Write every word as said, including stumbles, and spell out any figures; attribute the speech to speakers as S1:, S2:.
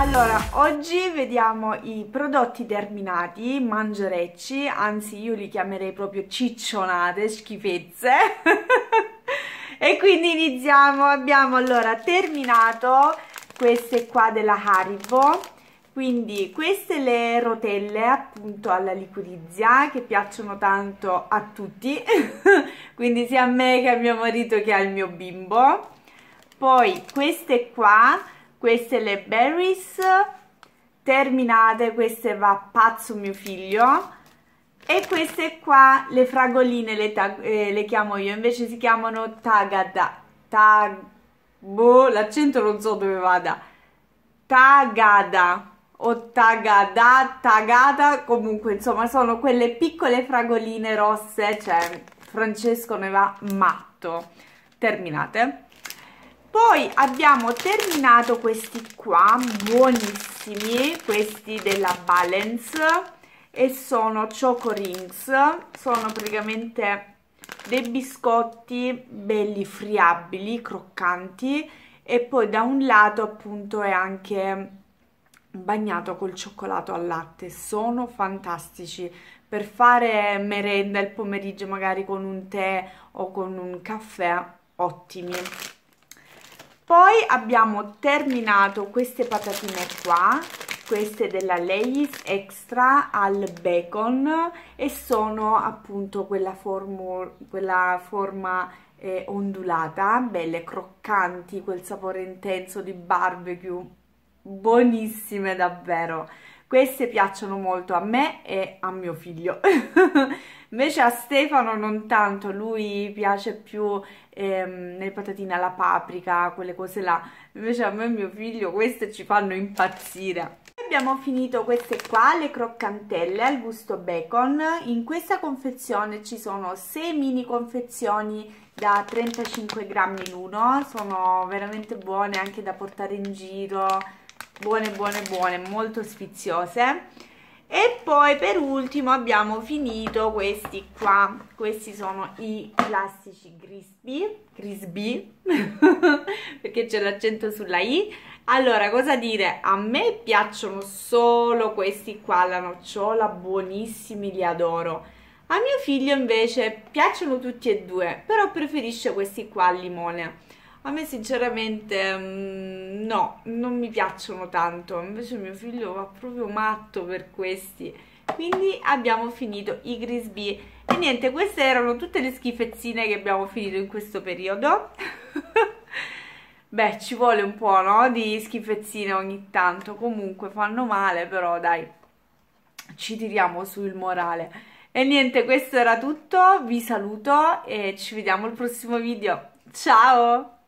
S1: Allora, oggi vediamo i prodotti terminati, mangerecci, anzi io li chiamerei proprio ciccionate, schifezze. E quindi iniziamo. Abbiamo allora terminato queste qua della Haribo, quindi queste le rotelle appunto alla liquirizia che piacciono tanto a tutti, quindi sia a me che a mio marito che al mio bimbo. Poi queste qua, queste le berries terminate, queste va pazzo mio figlio. E queste qua le fragoline le, eh, le chiamo io, invece si chiamano tagada, tag, boh, l'accento non so dove vada, tagada o tagada, tagada, comunque insomma sono quelle piccole fragoline rosse, cioè Francesco ne va matto. Terminate. Poi abbiamo terminato questi qua, buonissimi, questi della Balance, e sono Choco Rings, sono praticamente dei biscotti belli friabili, croccanti, e poi da un lato appunto è anche bagnato col cioccolato al latte. Sono fantastici per fare merenda il pomeriggio, magari con un tè o con un caffè, ottimi. Poi abbiamo terminato queste patatine qua, queste della Lay's Extra al bacon, e sono appunto quella, formu, quella forma eh, ondulata, belle croccanti, quel sapore intenso di barbecue, buonissime davvero. Queste piacciono molto a me e a mio figlio. Invece a Stefano non tanto, lui piace più ehm, le patatine alla paprika, quelle cose là. Invece a me e mio figlio queste ci fanno impazzire. Abbiamo finito queste qua, le croccantelle al gusto bacon. In questa confezione ci sono sei mini confezioni da trentacinque grammi l'uno, sono veramente buone anche da portare in giro, buone buone buone, molto sfiziose. E poi per ultimo abbiamo finito questi qua, questi sono i classici crispy, crispy, perché c'è l'accento sulla i. Allora, cosa dire, a me piacciono solo questi qua alla nocciola, buonissimi, li adoro. A mio figlio invece piacciono tutti e due, però preferisce questi qua al limone. A me sinceramente mm, no, non mi piacciono tanto, invece mio figlio va proprio matto per questi. Quindi abbiamo finito i Grisbì e niente, queste erano tutte le schifezzine che abbiamo finito in questo periodo. Beh, ci vuole un po', no? Di schifezzine ogni tanto, comunque fanno male, però dai, ci tiriamo su il morale. E niente, questo era tutto, vi saluto e ci vediamo al prossimo video. Ciao!